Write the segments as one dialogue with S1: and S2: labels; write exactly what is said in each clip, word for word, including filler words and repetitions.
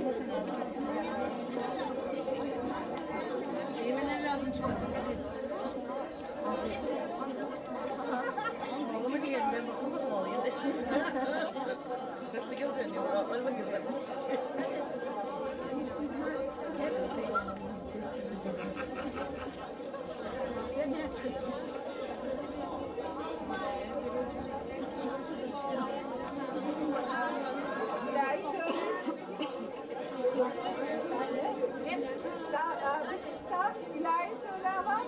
S1: Yemeğine lazım çıkar. Oğlumu diyelim ben bakılmadım olayım. Kaçta geleceksin diyor. Araba girsen.
S2: İlahi söyle ama.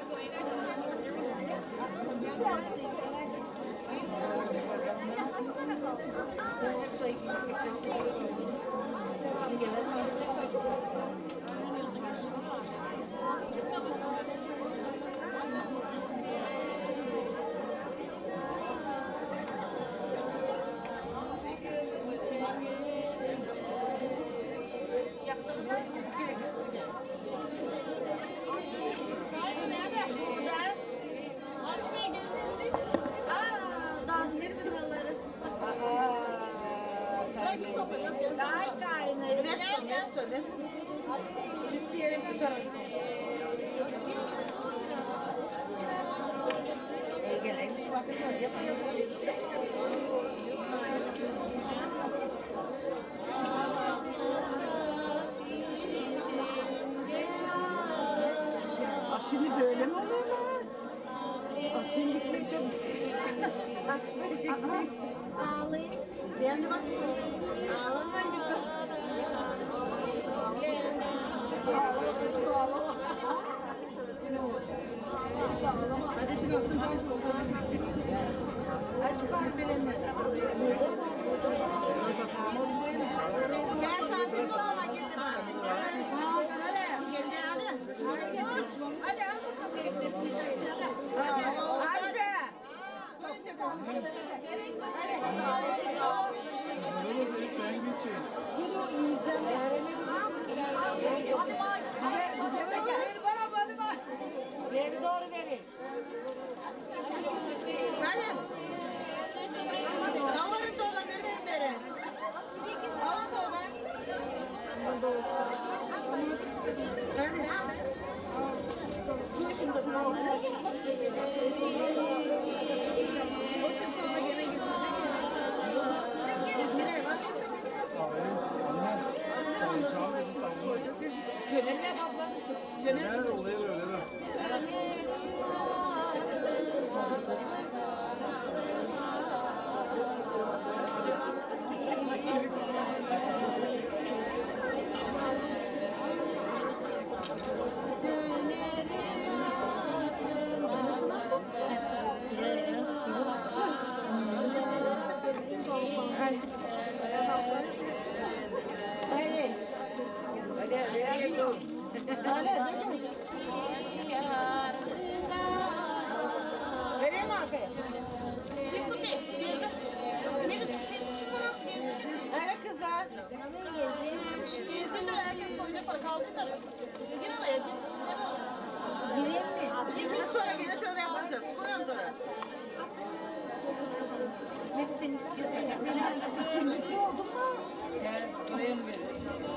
S3: Gay kaynıyor.
S1: Hiçbir yere tutarım. İyi gelelim şu bakacağız. Yapıyor.
S2: Şimdi böyle mi oluyor lan?
S3: Aşırılıkla çok açmayacak. Ağlayın.
S1: Beğendi bak.
S3: Ağlamayacak.
S1: Hadi şimdi atsın ben çok Aç parselenme. Gel sakin ol ama kesin onu. Geldi hadi. Hadi al bakalım. Hadi.
S4: Sen gideceğiz.
S3: Veri doğru verin.
S1: Hadi. Davarın dolan vermeyin beri. Alın dolan. Hadi. Boşun sonra gene geçecek. Nereye bak?
S4: Annem. Sen çal bizi savunma.
S3: Ceren'le abla.
S4: Nerede oluyor öyle mi?
S1: Vereyim mi arkaya? Öyle kızlar.
S5: Gezdiğinde herkes koyacaklar. Kaldırdılar. Gir araya gir.
S3: Gireyim mi?
S1: Şimdi sonra gene töre yapacağız. Koyun töre.
S3: Hepsini istiyorsan.
S2: İkincisi oldu mu?
S3: Gel, gireyim bir.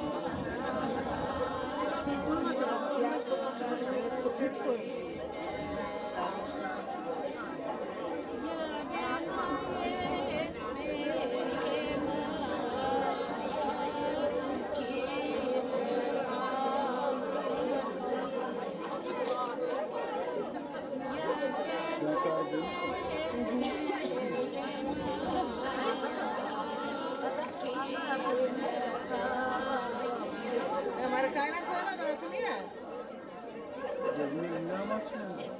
S2: Sen koymadın. Ya. Köpük koy.
S1: Amerika'yla koymadın altını ya.
S4: Cebine ne açmıyor?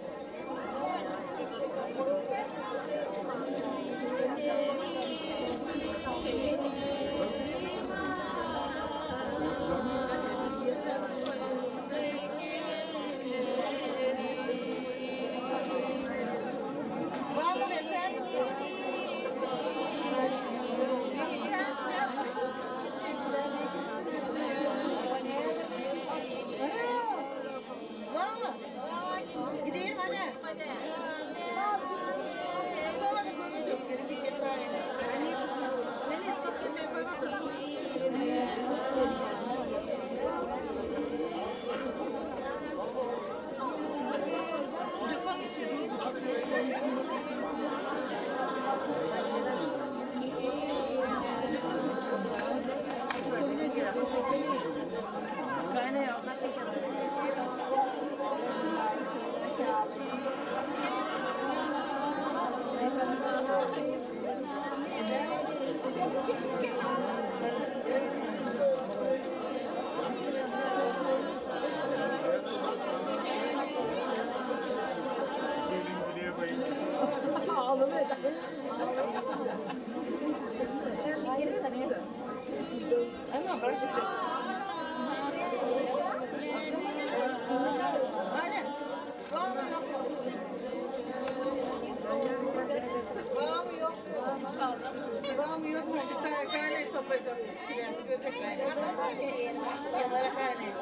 S1: Var mı efendim? Var mı? Gideyim hadi. Sonra da koyacağız. Gelin bir kere daha yine. Nereye stop keseye koy.
S3: Ağlamıyor da.
S1: Ama bırak bir şey. Hadi. Var mı yok mu? Var mı yok mu? Var mı yok mu? Bir tane karne toplayacağız. Götür karne. Kenara karne.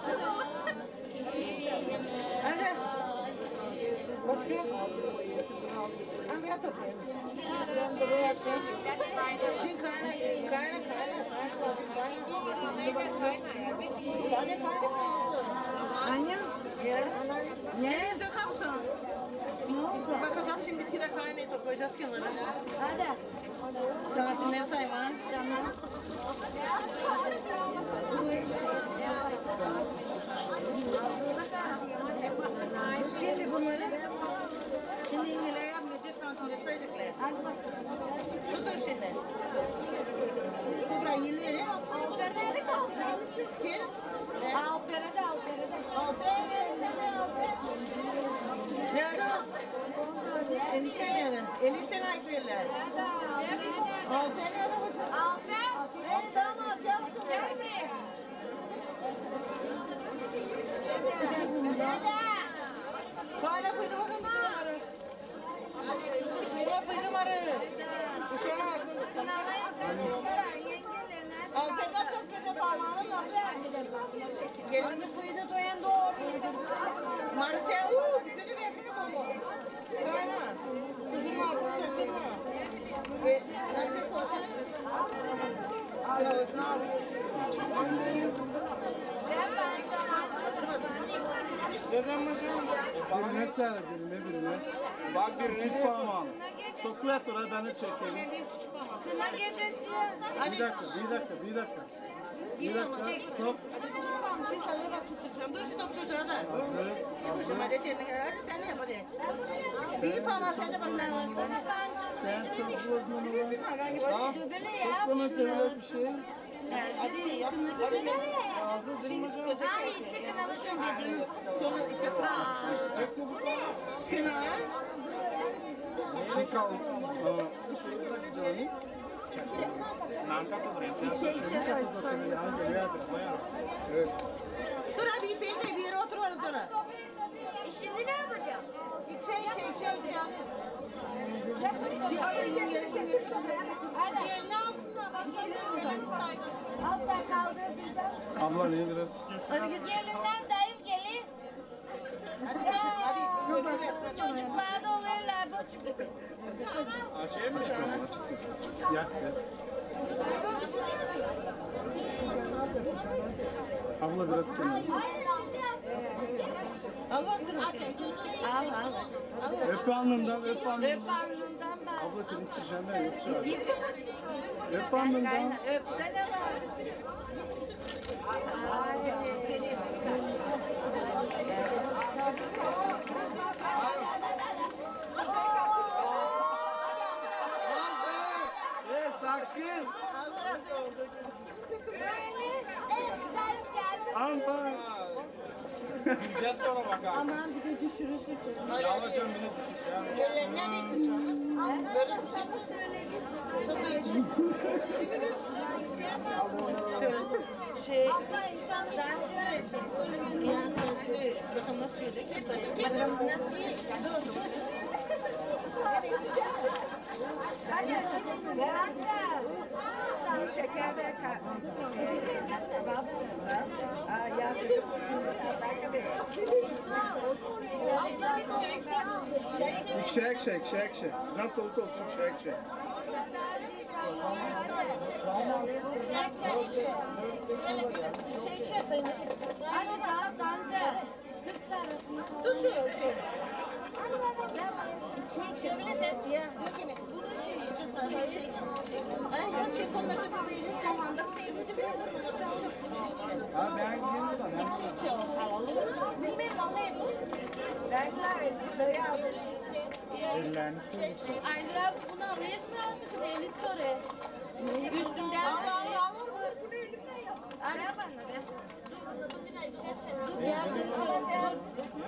S1: Hadi. Başka? Hangi yat toplayalım? Şimdi kayna, kayna, kayna, kayna, sadece kayna kalsın.
S2: Annem.
S1: Ya. Nereye dökarsın?
S2: Ne oldu?
S1: Bakacağız şimdi bir kere kaynayı toplayacağız kenara.
S2: Hadi.
S1: Saatini sayma.
S2: Tamam.
S1: Şimdi bunları, şimdi İngilizce yapmayacak santimde sayacaklar.
S2: Hadi bakalım.
S1: Tutun şimdi. Kubra yılları. Kim?
S2: Alper'e de Alper'e de.
S1: Alper, sen de Alper. Nerede o? Enişte nerede? Enişte layık verirler. Alper nerede?
S2: Alper.
S1: Hey damat yapsın.
S2: Gel buraya.
S1: Hala fıydı bakın bize arı. Şuna fıydım arı. Kuşağına aslında.
S2: Sana alayım. Yengeler nerede?
S1: Alper kaç çalışmayacak parmağını mı? Gelin fıydı doyan doğruydu. Marse, uuu bize de versene bunu. Kayna. Kızın ağzını söktün mü? Ve çırakacak koşun. Kralısını al.
S4: Bak ne ser birine birine. Bak birine de parmağım. Sokuyor oradan çekelim.
S1: Ben bir küçük parmak.
S2: Kına gecesi.
S4: Bir dakika, bir dakika, bir dakika.
S1: Bir
S4: dakika,
S1: çek.
S4: sok.
S1: Hadi küçük parmak. Şimdi sana bak tutturacağım. Dur şu top çocuğa da.
S4: Hazır,
S1: Kuşum hadi kendine gel. Hadi sen de yap hadi. Bir parmak sen de bak.
S4: sen çok vurdun
S1: Bizim
S4: lan.
S1: hagan gibi hadi.
S2: Böyle ya.
S4: Sana kadar bir şey.
S1: Hadi yap. Hadi. Şimdi tutacak.
S2: Ay, iki kına alışın dedim.
S1: Sonra ipe kına.
S4: Çık al.
S2: İçe içe saçsan.
S4: Evet.
S1: Dur abi ipeğinle bir yere otur orada dur.
S2: E şimdi ne yapacağım?
S1: İçe içe içe içe.
S2: Hadi.
S5: Ne yapsınlar? Başka bir saygı.
S2: Al ben kaldırdım.
S4: Abla ne biraz?
S1: Hadi git.
S2: Gelinden dayım gelin.
S1: Hadi hadi. Görürüz.
S2: Çocuklar da oluyorlar. Bu çocuk.
S4: Yak biraz. Abla biraz kenara.
S1: Al baktın.
S2: Al al.
S4: Öp alnından, öp
S2: Öp
S4: alnından.
S2: alnından bak.
S4: Abla senin kişenden yok şu an. Öp alnından.
S2: Öpsene bak.
S4: Hey sakın.
S2: Sen geldin.
S4: Aman.
S6: Gideceğiz sonra bakalım.
S2: Aman bir de düşürürsün çocuğu.
S6: Yağlayacağım yine düşeceğim.
S1: Ne diyeceğim?
S2: Böyle sana söyledim.
S1: Şey.
S2: Abla insan ben de
S1: Bakın nasıl yiyecek?
S2: hadi hadi.
S1: Şeker ver. Aa ya. Dakika bir.
S4: Shake shake shake shake. Nasıl olsa olsun shake shake.
S1: İçe içe sayın.
S2: Hadi daha dansa. Kız tarafına.
S1: Tut şöyle. İçe içe. Ya dur yine. İçe sayın. İçe içe. Ay ben çek onları birbirine zamanda sevgili bir
S4: Ha ben gidiyorum da ben.
S1: İçe olsun.
S2: Bilmem vallahi.
S1: Renkler dayı aldı.
S4: Ellerini sür.
S3: Aynur abi bunu al. Resmi aldı kız elini soruyor. Üstünden.
S1: Al al al.
S3: Anne. Ya şöyle şöyle.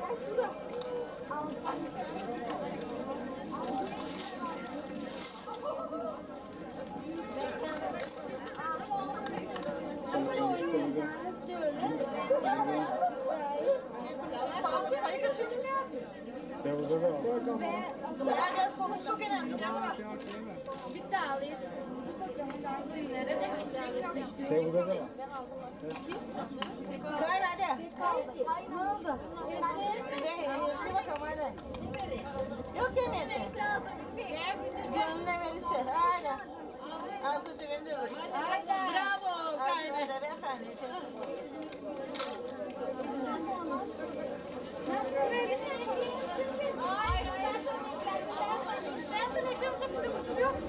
S5: Sayı kaçırdım ya.
S4: Tevuza da var.
S5: Yani sonuç çok önemli.
S3: Bir daha alayım.
S4: Tevuza da var.
S1: Kayra hadi.
S3: Ne oldu?
S1: Ve yaşlı bakalım hadi. Yok yemedi. Gönlüne verirse. Hadi. Al sütü ben de öyle.
S3: Bravo
S1: Al
S3: Kayra.
S1: sütü de ben kaynağı.
S5: Hayır, hayır. İstersen ekranı çok bize kusur yok.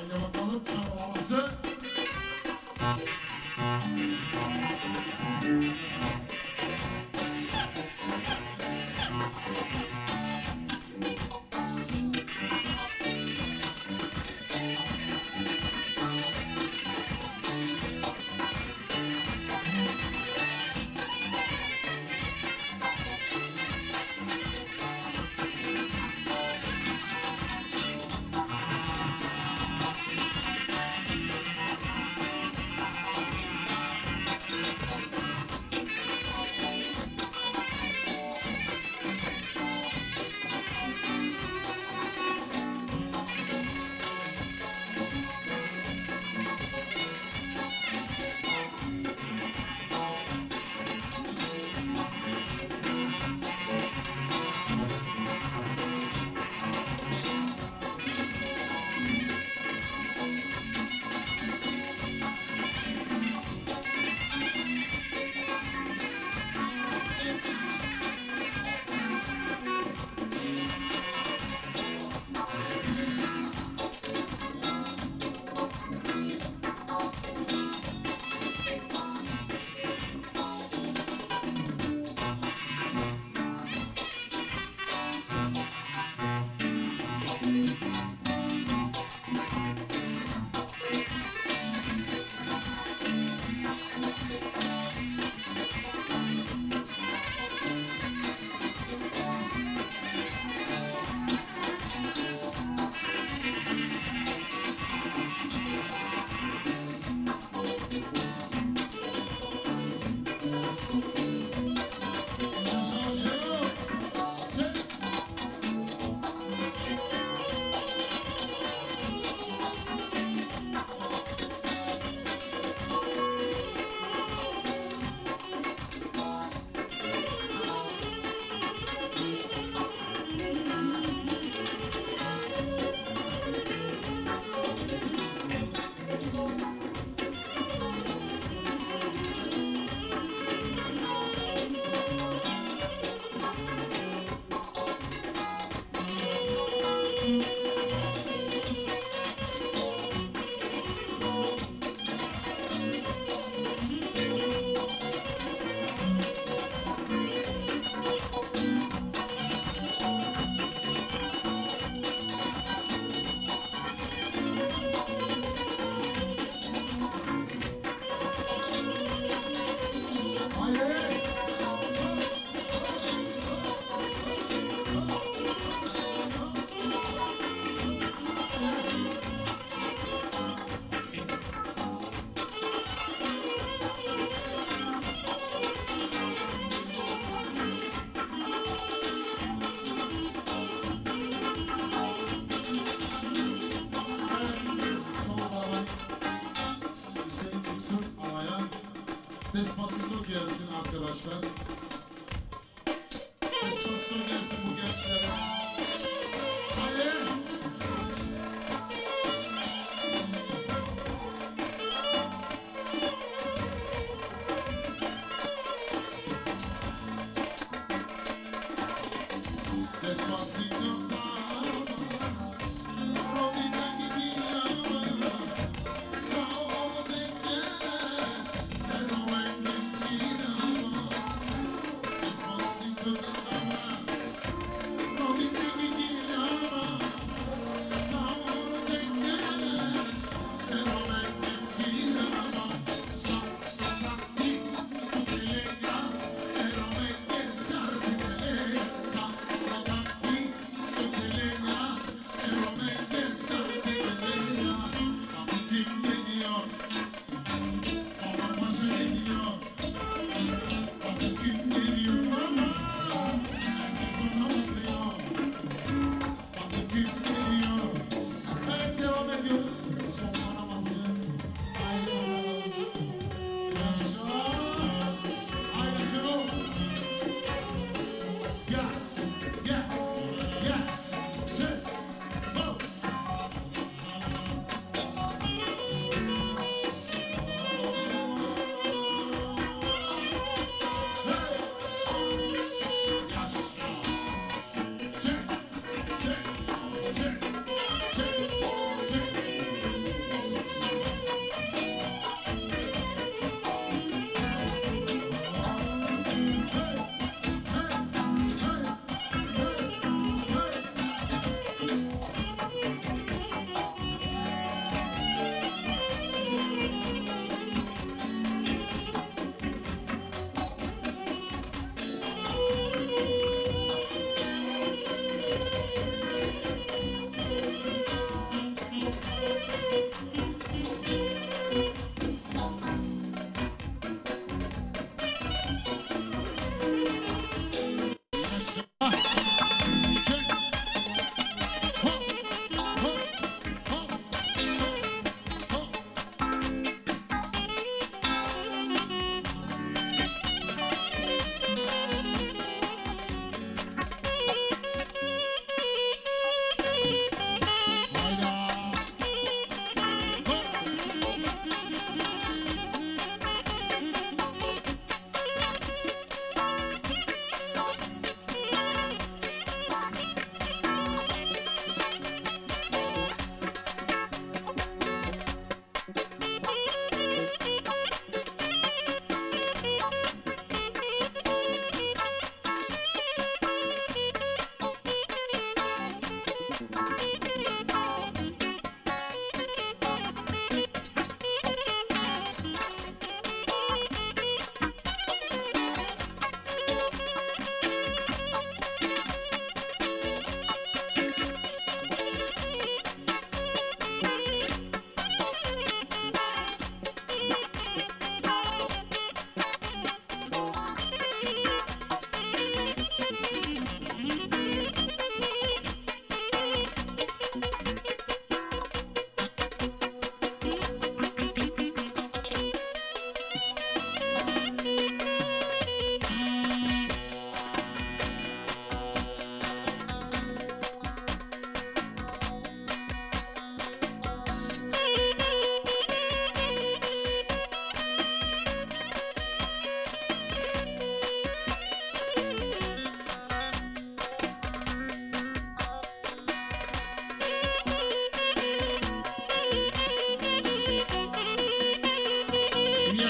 S2: Haydi bakalım çalmamızı. Despacito gelsin arkadaşlar. Despacito gelsin bu gençlere. Hayır. Despacito.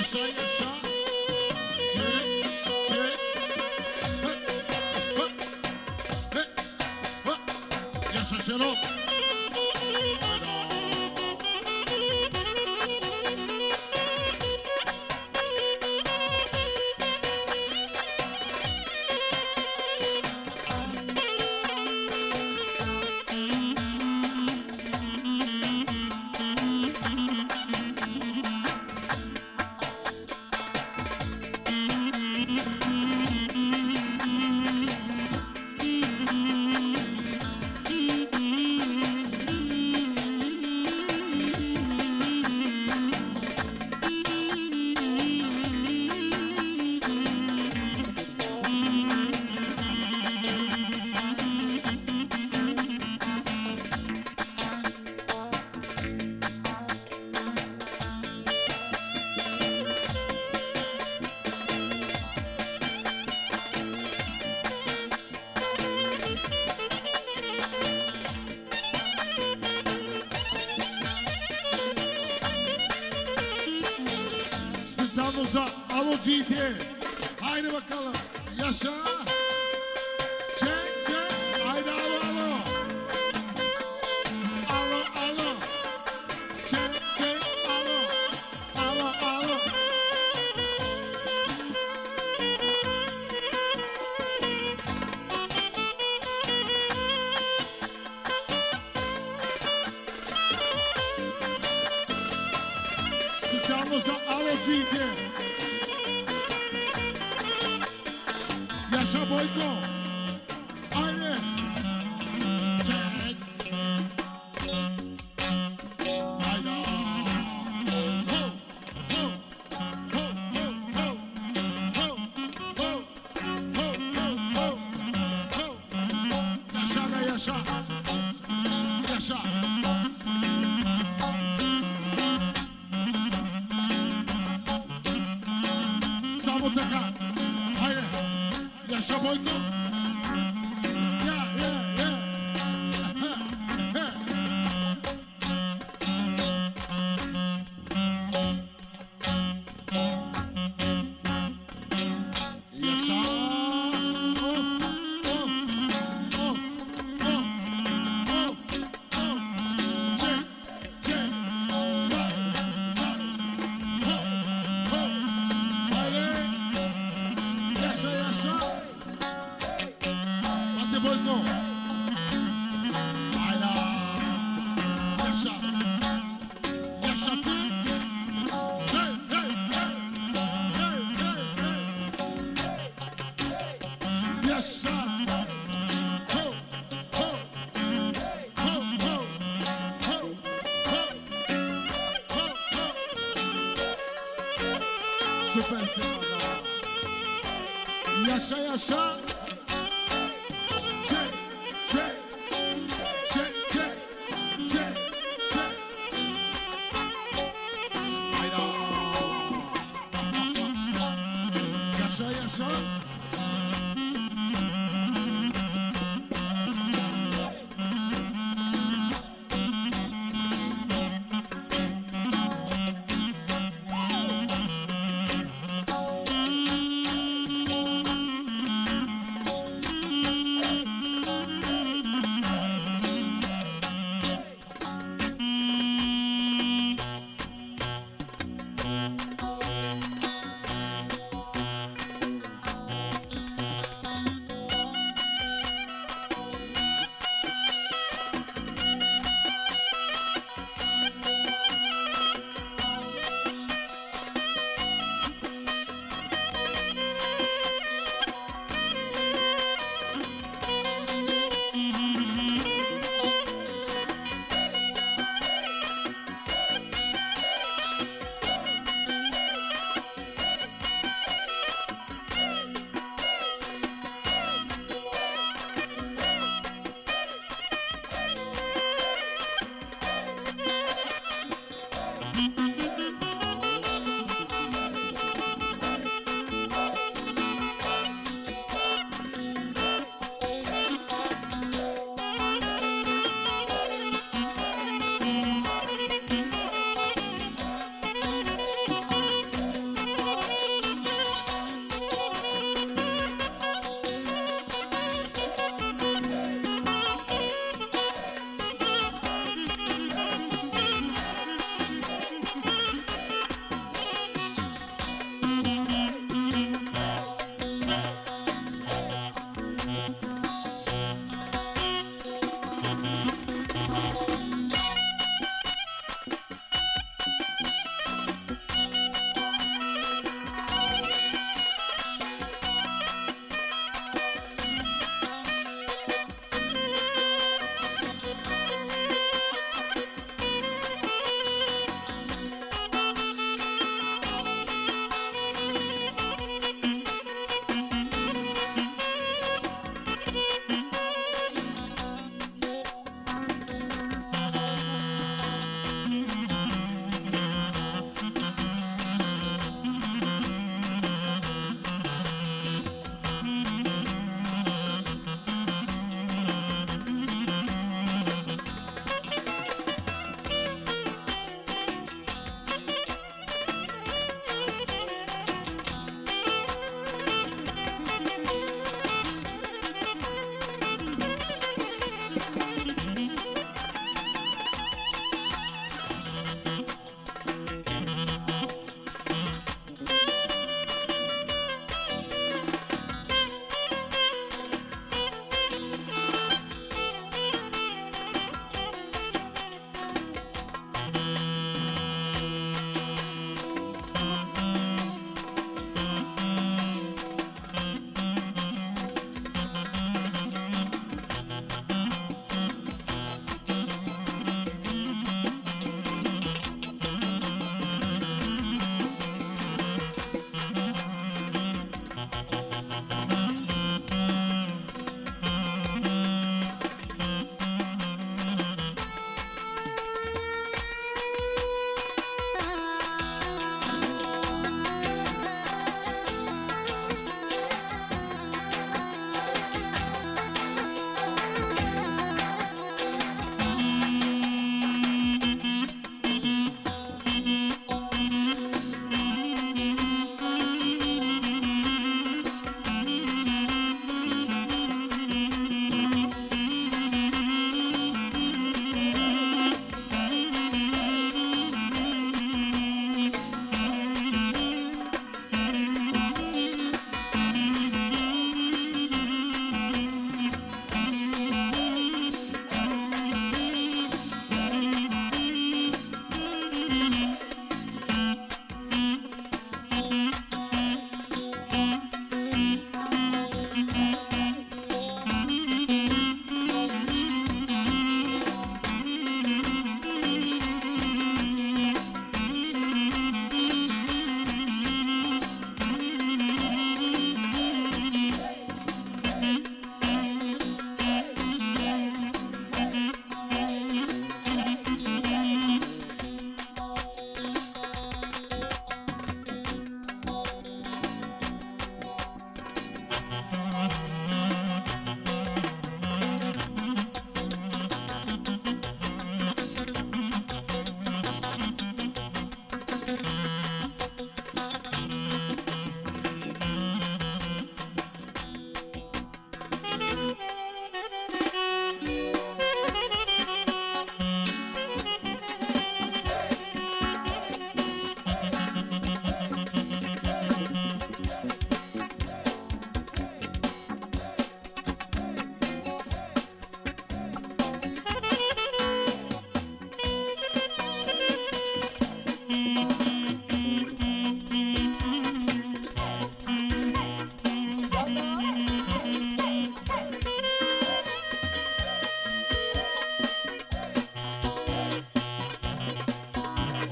S2: Yaşa yaşa. Çek, çek. Hı, hı, hı, hı. Yaşa Şenol. Spitsalımıza alo G D. Haydi bakalım. Yaşa. Çek çek. Haydi alo alo. Alo alo. Çek çek alo. Alo alo. Spitsalımıza alo G D. Yaşa Boyko. Haydi. Çek. Hayda. Ho, ho, ho, ho, ho. Ho, ho, ho, ho, ho, ho. Yaşa be yaşa. Yaşa. Sabotaka. Haydi. Yaşa Boyko. Ya ya ya. Ha, ha. Yaşa. Of of of of of of. Çek çek. Bas bas. Ho ho. Haydi. Yaşa yaşa. Hadi Boyko. Hayda. Yaşa. Yaşatı. Hey hey hey. Hey hey hey. Yaşa. Ho ho. Ho ho. Ho ho. Ho ho. Süpersin baba. Yaşa yaşa. Çek, çek, çek, çek, çek, çek. Hayda. Yaşa yaşa.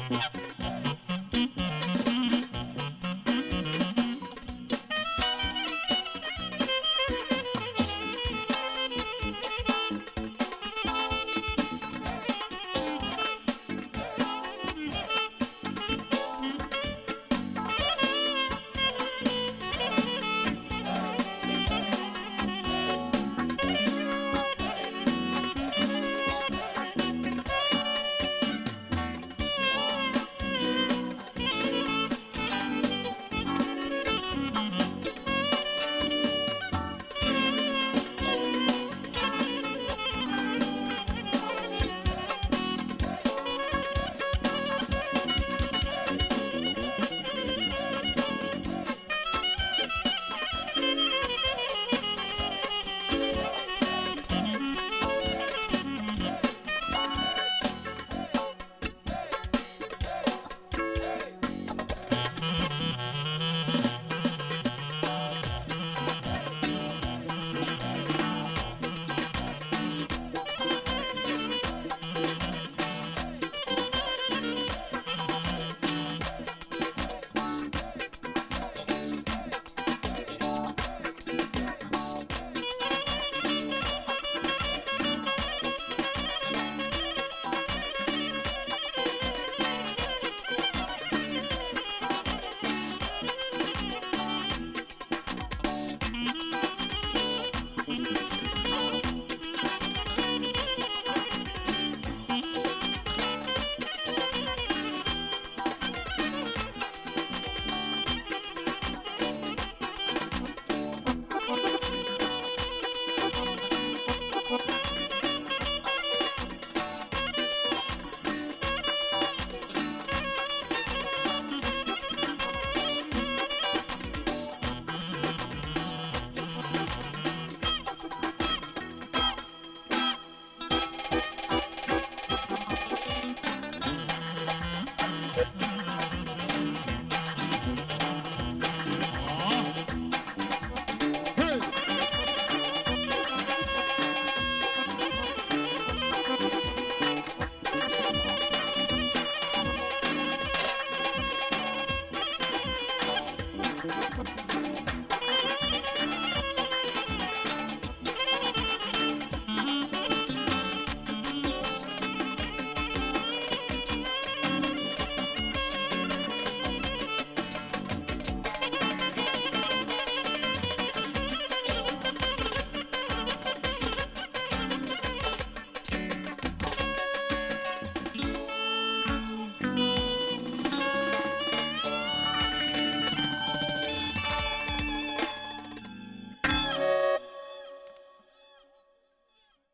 S2: Thank